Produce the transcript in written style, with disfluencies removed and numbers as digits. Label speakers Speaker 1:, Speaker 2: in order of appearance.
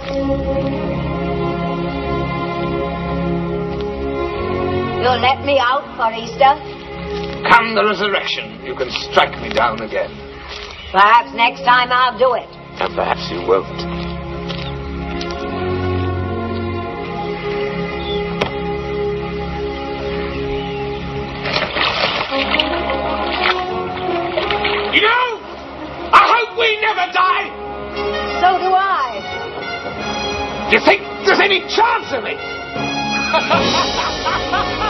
Speaker 1: You'll let me out for Easter?
Speaker 2: Come the resurrection, you can strike me down again.
Speaker 1: Perhaps next time I'll do it.
Speaker 2: And perhaps you won't. You know, I hope we never die.
Speaker 1: So do I.
Speaker 2: Do you think there's any chance of it?